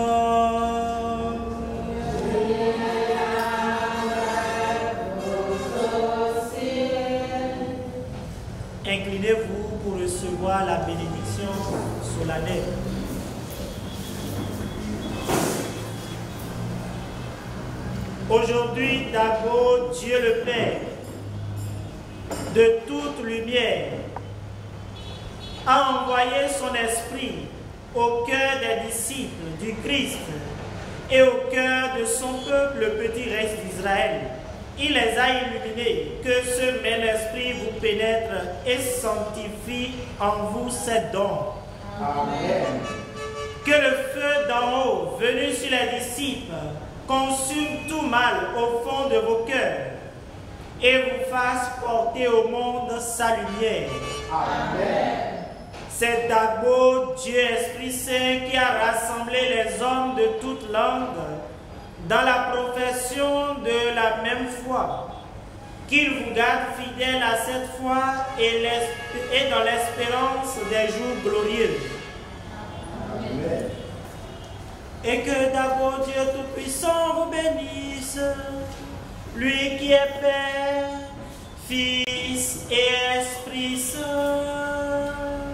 Speaker 2: Inclinez-vous pour recevoir la bénédiction solennelle. Aujourd'hui, d'abord, Dieu le Père, de toute lumière, a envoyé son esprit au cœur des disciples du Christ et au cœur de son peuple, le petit reste d'Israël. Il les a illuminés, que ce même esprit vous pénètre et sanctifie en vous ses dons.
Speaker 5: Amen.
Speaker 2: Que le feu d'en haut, venu sur les disciples, consume tout mal au fond de vos cœurs et vous fasse porter au monde sa lumière.
Speaker 5: Amen.
Speaker 2: C'est d'abord Dieu Esprit Saint qui a rassemblé les hommes de toutes langues dans la profession de la même foi, qu'il vous garde fidèles à cette foi et, et dans l'espérance des jours glorieux.
Speaker 5: Amen.
Speaker 2: Et que d'abord Dieu Tout-Puissant vous bénisse, lui qui est Père, Fils et Esprit Saint.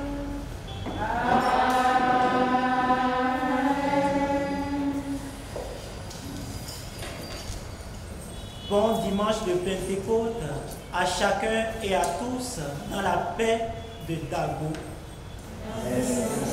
Speaker 2: Bon dimanche de Pentecôte à chacun et à tous dans la paix de Dago.
Speaker 5: Merci.